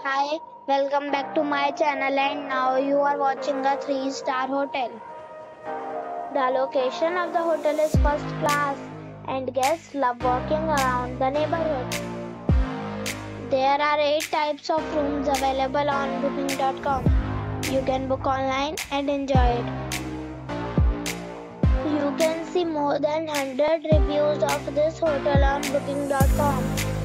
Hi, welcome back to my channel and now you are watching a 3-star hotel. The location of the hotel is first class and guests love walking around the neighborhood. There are 8 types of rooms available on booking.com. You can book online and enjoy it. You can see more than 100 reviews of this hotel on booking.com.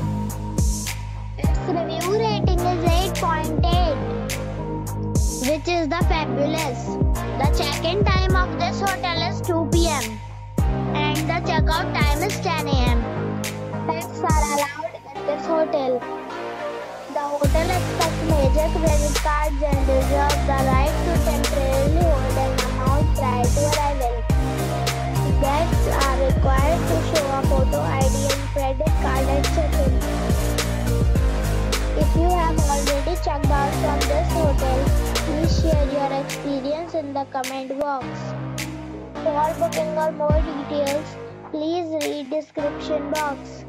Its review rating is 8.8, which is the fabulous. The check-in time of this hotel is 2 p.m. and the check-out time is 10 a.m. Pets are allowed in this hotel. The hotel accepts major credit cards and reserves the right to temporarily hold an amount prior to arrival. Guests are required to show a photo ID and credit card at check-in. If you have already checked out from this hotel, please share your experience in the comment box. For booking or more details, please read description box.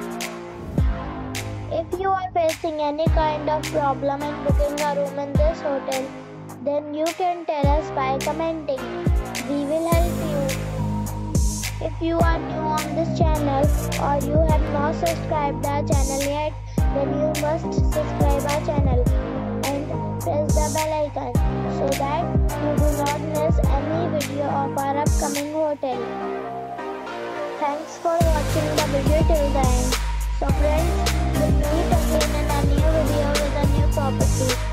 If you are facing any kind of problem in booking a room in this hotel, then you can tell us by commenting. We will help you. If you are new on this channel or you have not subscribed our channel yet, then you must subscribe our channel and press the bell icon so that you do not miss any video of our upcoming hotel. Thanks for watching the video till the end. So friends, we'll meet again in a new video with a new property.